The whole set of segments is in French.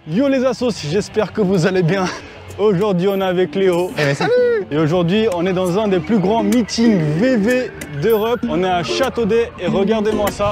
Yo les assos, j'espère que vous allez bien. Aujourd'hui on est avec Léo. Eh mais salut. Et aujourd'hui on est dans un des plus grands meetings VV d'Europe. On est à Châteaudet et regardez-moi ça.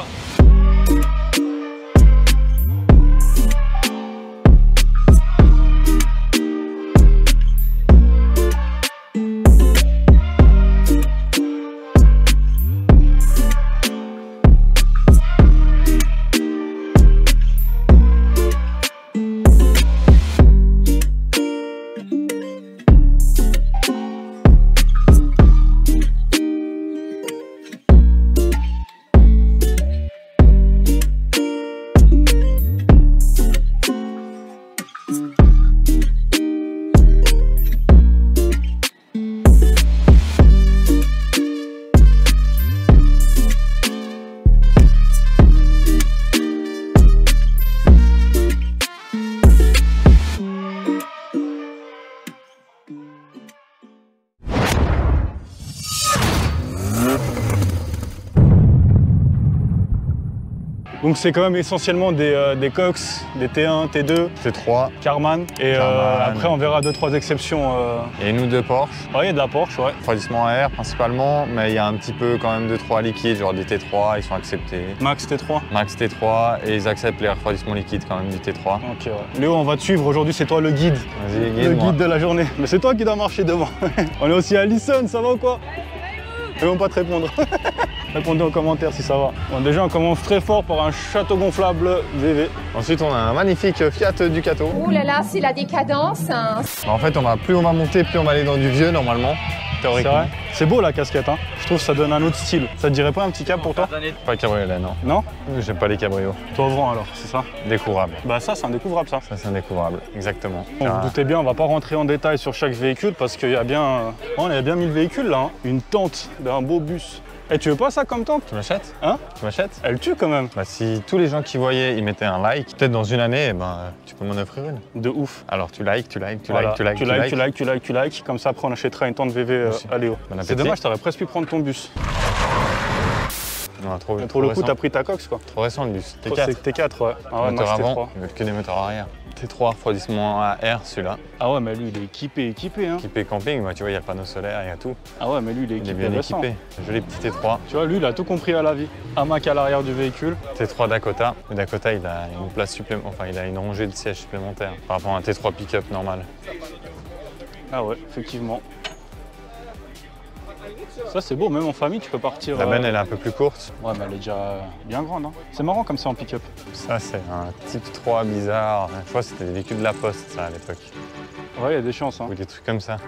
Donc c'est quand même essentiellement des Cox, des T1, T2, T3, Karmann. Et après on verra 2-3 exceptions. Et nous 2 Porsche. Ouais, il y a de la Porsche, ouais. Refroidissement à air principalement, mais il y a un petit peu quand même 2-3 liquides, genre des T3, ils sont acceptés. Max T3. Max T3 et ils acceptent les refroidissements liquides quand même du T3. Ok, ouais. Léo, on va te suivre aujourd'hui, c'est toi le guide. Vas-y, le guide de la journée. Mais c'est toi qui dois marcher devant. On est aussi à Listen, ça va ou quoi? Ils vont pas te répondre. Répondez en commentaire si ça va. Bon, déjà on commence très fort par un château gonflable VV. Ensuite on a un magnifique Fiat Ducato. Ouh là là, c'est la décadence. Hein. En fait plus on va monter, plus on va aller dans du vieux normalement. C'est vrai. C'est beau la casquette, hein. Je trouve que ça donne un autre style. Ça te dirait pas un petit cab pour toi? Pas cabriolet, non. Non? J'aime pas les cabrios. Toi ouvrant alors, c'est ça? Découvrable. Bah ça c'est un découvrable ça. Ça c'est un découvrable, exactement. Vous vous doutez bien, on va pas rentrer en détail sur chaque véhicule parce qu'il y a bien... on a bien mis le véhicule là, hein. Une tente d'un beau bus. Et tu veux pas ça comme tente? Tu m'achètes? Hein? Tu m'achètes? Elle tue quand même. Bah si tous les gens qui voyaient, ils mettaient un like, peut-être dans une année, tu peux m'en offrir une. De ouf. Alors tu likes, tu likes, tu Voilà. likes, tu likes, tu likes. Tu likes, tu likes, tu likes. Comme ça après on achètera une tente VV à Léo. Bon C'est dommage, t'aurais presque pu prendre ton bus. Non, trop, Pour le coup, t'as pris ta Cox quoi. Trop récent le bus. T4. T4, ouais. Ah ouais, moteur moi, avant, T3. ils veulent que des moteurs arrière. T3, refroidissement à air celui-là. Ah ouais, mais lui il est équipé, hein. Équipé camping, tu vois, il y a le panneau solaire, il y a tout. Ah ouais, mais lui il est Il est équipé. bien récent. équipé. Joli petit T3. Tu vois, lui il a tout compris à la vie. Hamac à l'arrière du véhicule. T3 Dakota. Le Dakota, il a une place supplémentaire, enfin il a une rangée de sièges supplémentaires par rapport à un T3 pick-up normal. Ah ouais, effectivement. Ça c'est beau, même en famille tu peux partir. La benne elle est un peu plus courte. Ouais mais elle est déjà bien grande. Hein. C'est marrant comme ça en pick-up. Ça c'est un type 3 bizarre. Je crois que c'était des véhicules de la Poste ça à l'époque. Ouais, il y a des chances. Hein. Ou des trucs comme ça.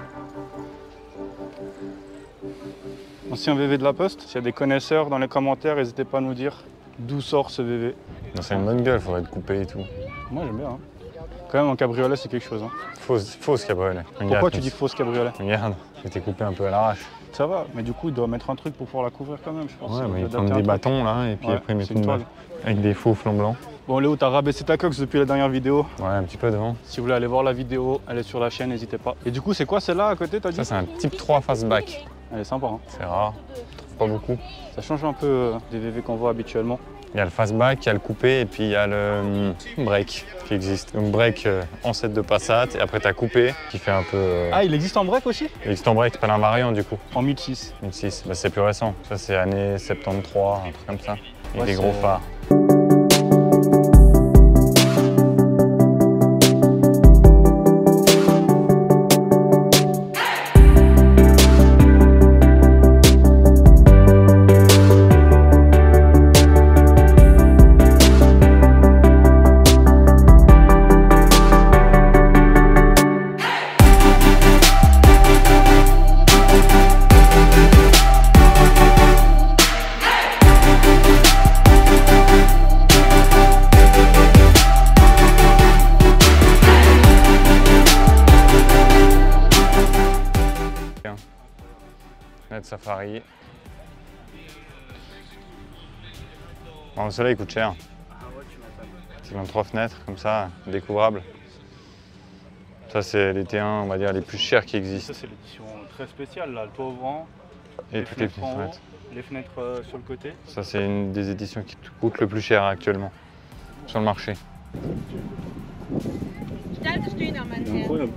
Ancien VV de la Poste. S'il y a des connaisseurs dans les commentaires, n'hésitez pas à nous dire d'où sort ce VV. Non, c'est une bonne gueule, faudrait être coupé et tout. Moi j'aime bien. Hein. Quand même en cabriolet c'est quelque chose. Hein. Fausse cabriolet. Pourquoi tu dis fausse cabriolet? Regarde, c'était coupé un peu à l'arrache. Ça va, mais du coup il doit mettre un truc pour pouvoir la couvrir quand même je pense. Ouais, mais ils prennent des bâtons là et puis après ils mettent une toile. Avec des faux flancs blancs. Bon Léo, t'as rabaissé ta Cox depuis la dernière vidéo. Ouais, un petit peu devant. Si vous voulez aller voir la vidéo, elle est sur la chaîne, n'hésitez pas. Et du coup c'est quoi celle-là à côté t'as dit? Ça c'est un type 3 fastback. Elle est sympa. Hein. C'est rare, je trouve pas beaucoup. Ça change un peu des VV qu'on voit habituellement. Il y a le fastback, il y a le coupé et puis il y a le break qui existe. Donc break ancêtre de Passat et après tu as coupé qui fait un peu... Ah il existe en break aussi? Il existe en break, c'est pas l'invariant du coup. En 1006. 1006, bah, c'est plus récent. Ça c'est année 73, un truc comme ça. Avec Ouais, des gros phares. Safari. Bon, celui-là il coûte cher. C'est 23 fenêtres comme ça, découvrable. Ça c'est les T1 on va dire les plus chers qui existent. Ça c'est l'édition très spéciale là, le toit ouvrant. Et toutes les petites fenêtres. Les fenêtres sur le côté. Ça c'est une des éditions qui coûte le plus cher actuellement sur le marché. Il est incroyable.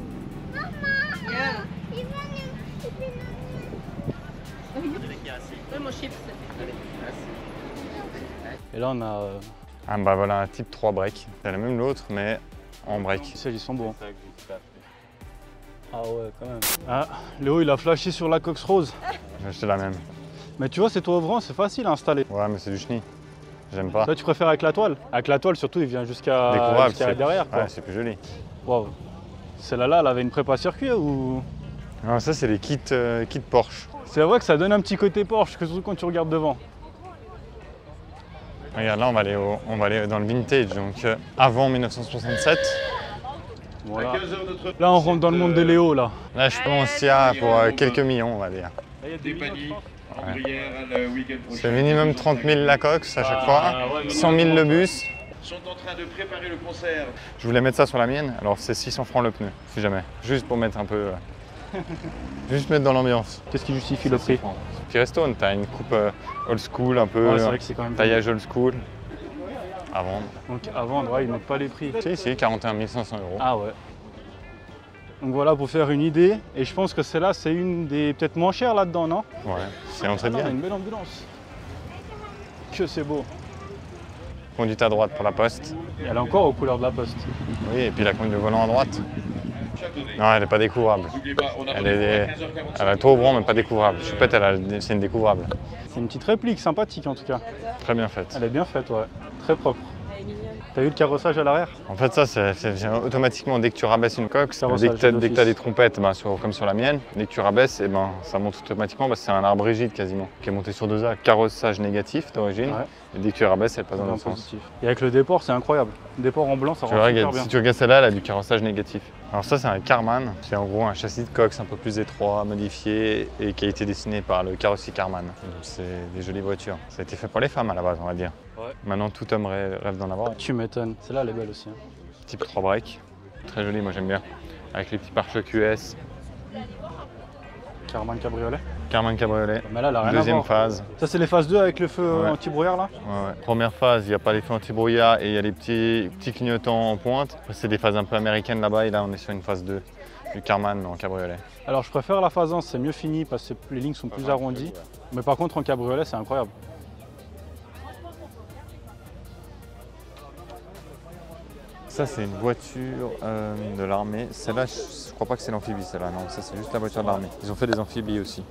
Et là, on a. Ah bah voilà, un type 3 break. C'est la même l'autre, mais en break. Celles, ils sont bons. Ah ouais, quand même. Ah, Léo, il a flashé sur la Cox Rose. J'ai acheté la même. Mais tu vois, c'est toi ouvrant, c'est facile à installer. Ouais, mais c'est du chenille. J'aime pas. Toi, tu préfères avec la toile? Avec la toile, surtout, il vient jusqu'à derrière. Ouais, c'est plus joli. Waouh. Celle-là, elle avait une prépa circuit ou? Non, ça, c'est les kits Porsche. C'est vrai que ça donne un petit côté Porsche, surtout quand tu regardes devant. Regarde, là, on va aller dans le vintage, donc avant 1967. Voilà. Là, on rentre dans le monde des Léo, là. Là, je pense qu'il y a pour quelques millions, on va dire. C'est minimum 30 000 la Cox à chaque fois, 100 000 le bus. Sont en train de préparer le concert. Je voulais mettre ça sur la mienne, alors c'est 600 francs le pneu, si jamais. Juste pour mettre un peu... juste mettre dans l'ambiance. Qu'est-ce qui justifie le prix? Firestone, t'as une coupe old school, un peu c'est vrai que c'est quand même taillage old school. À vendre. Donc à vendre, ouais, ils mettent pas les prix. Si, 41 500 €. Ah ouais. Donc voilà, pour faire une idée. Et je pense que celle-là, c'est une des peut-être moins chères là-dedans, non? Ouais, c'est entrée de On a gamme. une belle ambulance. Que c'est beau. Conduite à droite pour la poste. Et elle est encore aux couleurs de la poste. Oui, et puis la conduite de volant à droite. Non, elle n'est pas découvrable. Elle est trop grand, mais pas découvrable. Choupette, c'est une découvrable. C'est une petite réplique sympathique en tout cas. Très bien faite. Elle est bien faite, ouais. Très propre. T'as vu le carrossage à l'arrière? En fait, ça, c'est automatiquement, dès que tu rabaisses une coque, dès que tu as des trompettes, comme sur la mienne, dès que tu rabaisses, ça monte automatiquement parce que c'est un arbre rigide quasiment, qui est monté sur 2 axes. Carrossage négatif d'origine, Ouais. et dès que tu rabaisses, elle passe dans l'autre sens. Et avec le déport, c'est incroyable. Le déport en blanc, ça Tu rend vois, super regarde, bien. si tu regardes celle-là, elle a du carrossage négatif. Alors ça, c'est un Karmann. C'est en gros un châssis de cox un peu plus étroit, modifié et qui a été dessiné par le carrossier Karmann. Donc c'est des jolies voitures. Ça a été fait pour les femmes à la base, on va dire. Ouais. Maintenant, tout homme rêve d'en avoir. Tu m'étonnes. Celle-là, elle est belle aussi. Hein. Type 3 break. Très joli, moi j'aime bien. Avec les petits pare-chocs US. Karmann cabriolet. Karmann cabriolet. Mais là, elle a rien à Deuxième voir. phase. Ça, c'est les phases 2 avec le feu Ouais. anti-brouillard là? Ouais. Première phase, il n'y a pas l'effet anti-brouillard et il y a les petits clignotants en pointe. Après, c'est des phases un peu américaines là-bas et là, on est sur une phase 2 du Karmann en cabriolet. Alors, je préfère la phase 1, c'est mieux fini parce que les lignes sont plus arrondies. Mais par contre, en cabriolet, c'est incroyable. Ça, c'est une voiture de l'armée. Celle-là, je crois pas que c'est l'amphibie, celle-là. Non, ça, c'est juste la voiture de l'armée. Ils ont fait des amphibies aussi.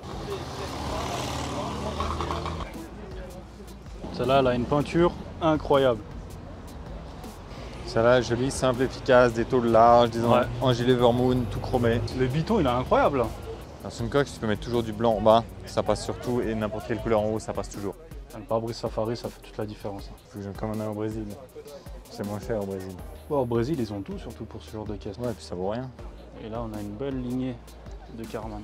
Celle-là, elle a une peinture incroyable. Celle-là, jolie, simple, efficace, des tôles larges, des en gilet vermoun, tout chromé. Le biton, il est incroyable. Là. Dans une coque, tu peux mettre toujours du blanc en bas, ça passe surtout, et n'importe quelle couleur en haut, ça passe toujours. Le pare-brise Safari, ça fait toute la différence. Comme on a au Brésil. C'est moins cher au Brésil. Ouais, au Brésil, ils ont tout, surtout pour ce genre de caisse. Ouais, et puis ça vaut rien. Et là, on a une belle lignée de Karmann.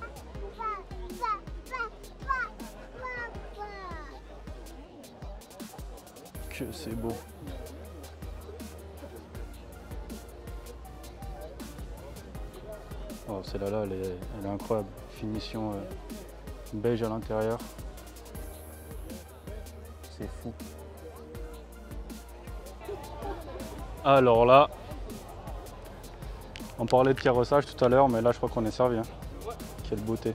Que c'est beau. Oh, celle-là, elle est incroyable. Finition beige à l'intérieur. C'est fou. Alors là, on parlait de carrossage tout à l'heure, mais là je crois qu'on est servi. Hein. Quelle beauté.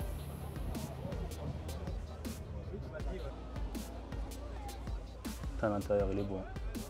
Putain, l'intérieur il est beau.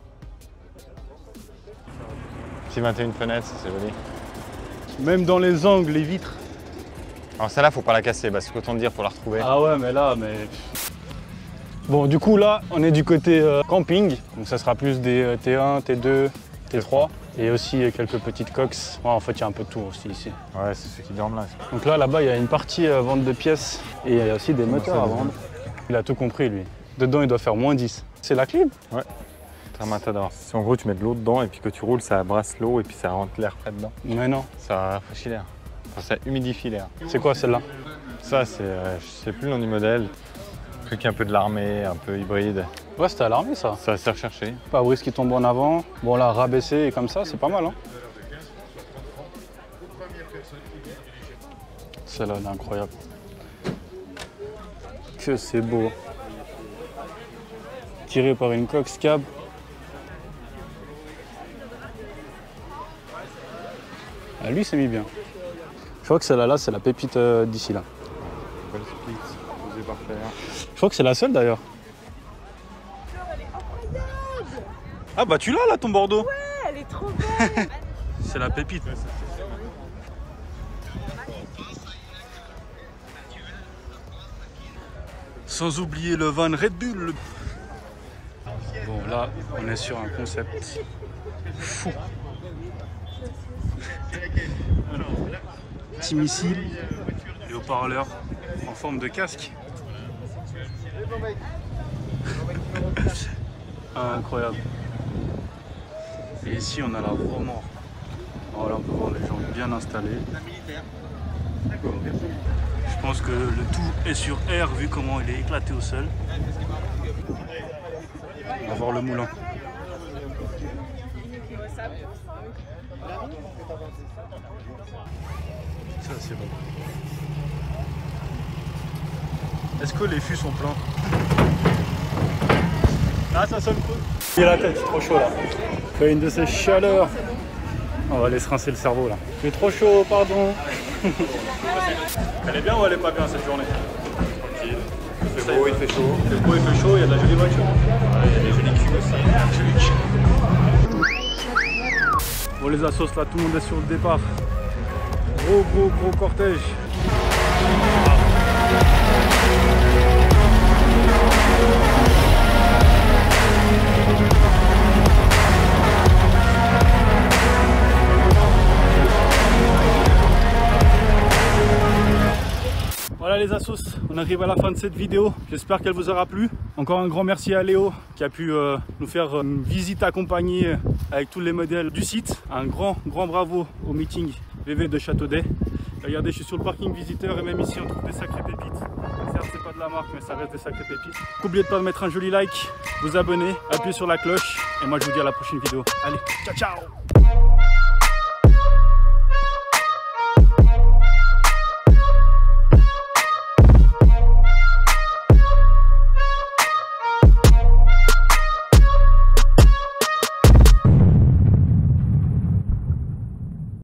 Petit 21 fenêtres, c'est joli. Même dans les angles, les vitres. Alors celle-là, faut pas la casser, parce qu'autant dire, faut la retrouver. Ah ouais, mais là, mais... Bon, du coup là, on est du côté camping. Donc ça sera plus des T1, T2, T3. Et aussi quelques petites coques. Ouais, en fait, il y a un peu de tout aussi ici. Ouais, c'est ceux qui dorment là. Donc là-bas, il y a une partie vente de pièces. Et il y a aussi des moteurs à vendre. Il a tout compris, lui. Dedans, il doit faire moins 10. C'est la clim? Ouais. C'est un matador. Si en gros, tu mets de l'eau dedans et puis que tu roules, ça brasse l'eau et puis ça rentre l'air frais dedans. Mais non. Ça rafraîchit l'air. Enfin, ça humidifie l'air. C'est quoi celle-là? Ça, c'est, je sais plus le nom du modèle. Un truc un peu de l'armée, un peu hybride. Ouais, c'était à l'armée ça. Ça s'est recherché. Pare-brise qui tombe en avant. Bon là, rabaissé et comme ça, c'est pas mal. Hein. Celle-là, elle est incroyable. Que c'est beau. Tiré par une Cox Cab. Ah, lui, s'est mis bien. Je crois que celle-là, c'est la pépite d'ici là. Belle split, posé par terre. Je crois que c'est la seule d'ailleurs. Ah bah tu l'as là ton Bordeaux. Ouais, elle est trop belle. C'est la pépite. Sans oublier le van Red Bull. Bon là, on est sur un concept fou. Alors, petit missile et haut-parleur en forme de casque. Incroyable. Et ici on a la remorque. Voilà, on peut voir les gens bien installés. Je pense que le tout est sur R vu comment il est éclaté au sol. On va voir le moulin. Ça c'est bon. Est-ce que les fûts sont pleins? Ah ça sonne cool. Il a la tête, c'est trop chaud là. Fait une de ces chaleurs. On va aller se rincer le cerveau là. Il fait trop chaud, pardon. Elle est bien ou elle est pas bien cette journée? Tranquille. Il fait beau, il fait chaud. Il fait beau, il fait chaud, il y a de la jolie voiture. Ouais, il y a des jolis culs aussi. Bon les assos là, tout le monde est sur le départ. Gros cortège. Voilà les assos, on arrive à la fin de cette vidéo, j'espère qu'elle vous aura plu. Encore un grand merci à Léo qui a pu nous faire une visite accompagnée avec tous les modèles du site. Un grand bravo au meeting VV de Châteaudet. Regardez, je suis sur le parking visiteur et même ici on trouve des sacrées pépites. Certes c'est pas de la marque mais ça reste des sacrées pépites. N'oubliez pas de mettre un joli like, vous abonner, appuyez sur la cloche et moi je vous dis à la prochaine vidéo. Allez, ciao ciao.